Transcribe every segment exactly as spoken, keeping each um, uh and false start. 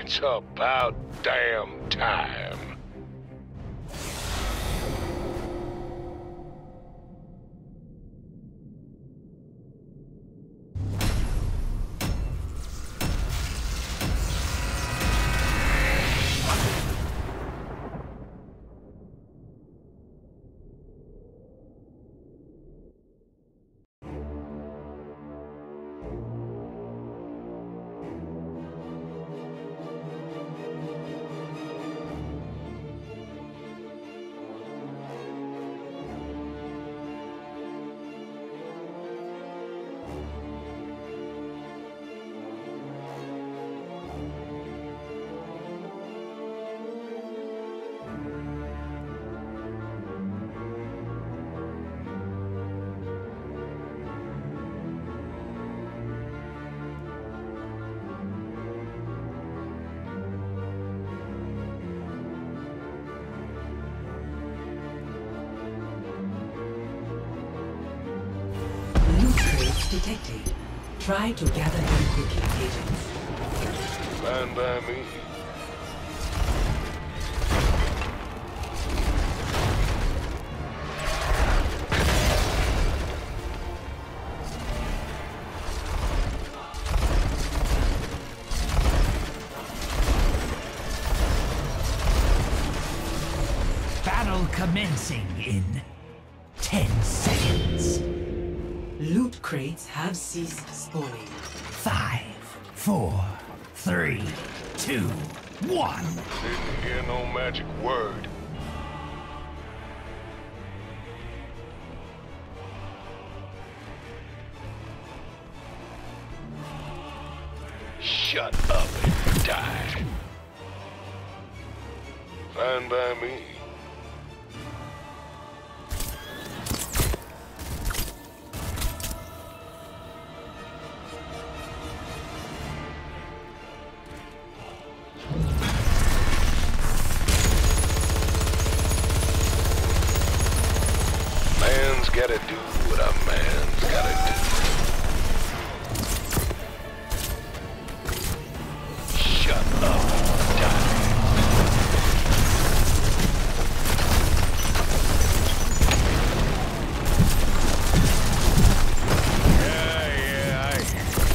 It's about damn time. Detected. Try to gather them quickly, agents. Fine by me. Battle commencing in ten seconds. Loot crates have ceased spawning. Five, four, three, two, one. Didn't hear no magic word. Shut up and die. Fine by me. Man's gotta do what a man's gotta do. Shut up and die. Yeah, yeah, I...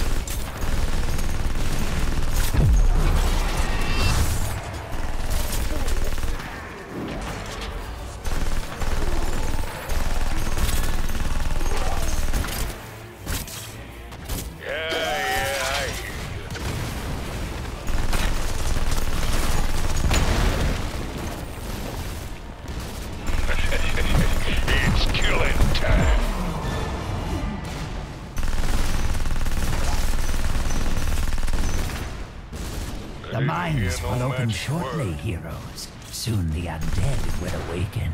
The mines will open shortly, heroes. Soon the undead will awaken.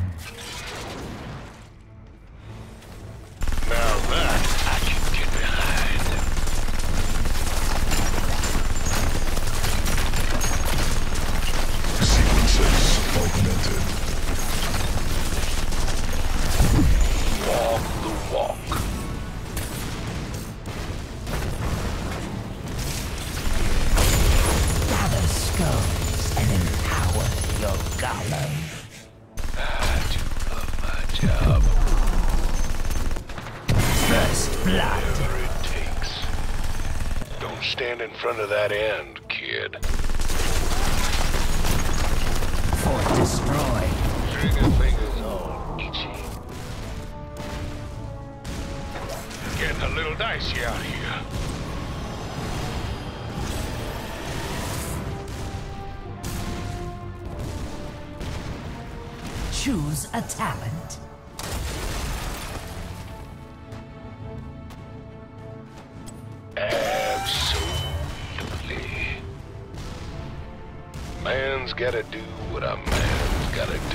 Now that I can get behind. Sequences augmented. Walk the walk. Gather skulls and empower your golem. I do love my job. First blood. Whatever it takes. Don't stand in front of that end, kid. Fort destroyed. Trigger fingers all itchy. Getting a little dicey out here. Choose a talent. Absolutely. Man's gotta do what a man's gotta do.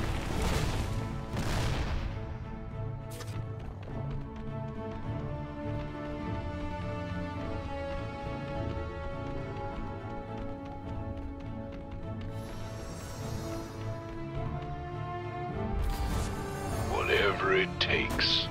Whatever it takes.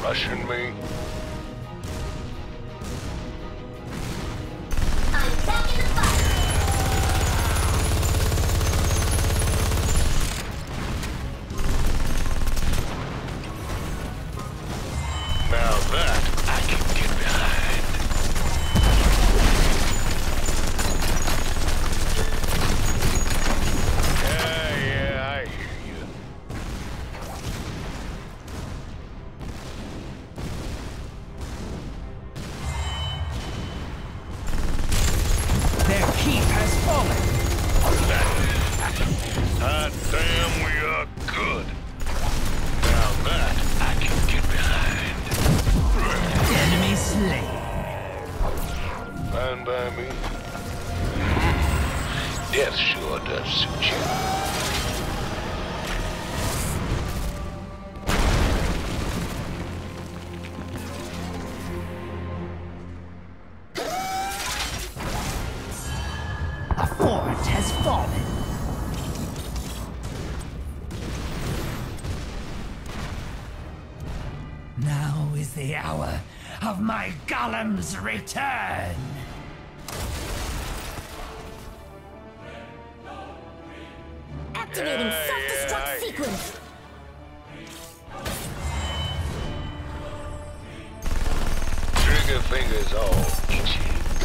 Rushing me? I'm back in the fight. Now that I can get behind. Yeah, yeah, I hear you. Their keep has fallen. Hot damn, we are good. Now that I can get behind. Enemy slain. Fine by me. Death sure does suit you. A fort has fallen. Now is the hour of my golem's return. Activating Yeah, self-destruct yeah, I- sequence. Trigger fingers all itchy.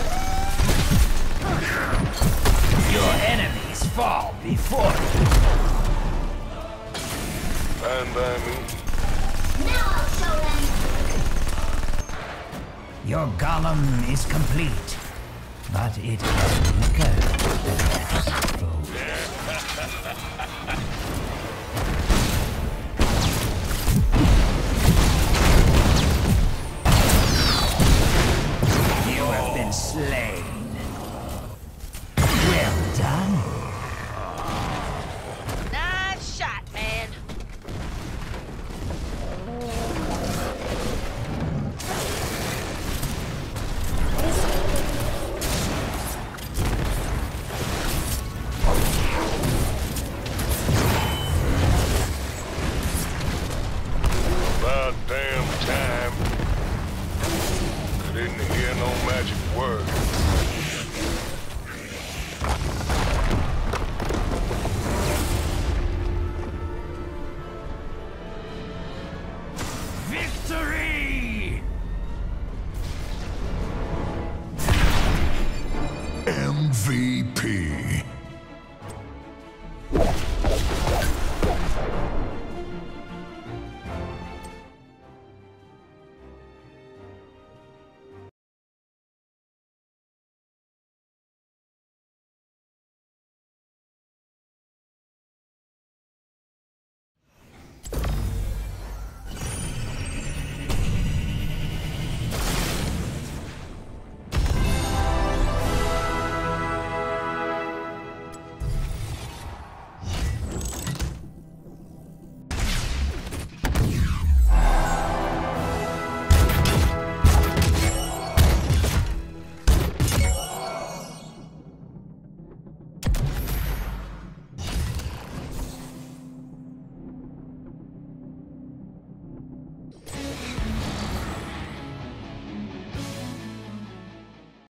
Your enemies fall before you. Fine by me. Now I'll show them. Your golem is complete, but it can liquor the foe. You have been slain. Well done. Nice shot, man. About damn time. I didn't hear no magic word. Victory! M V P.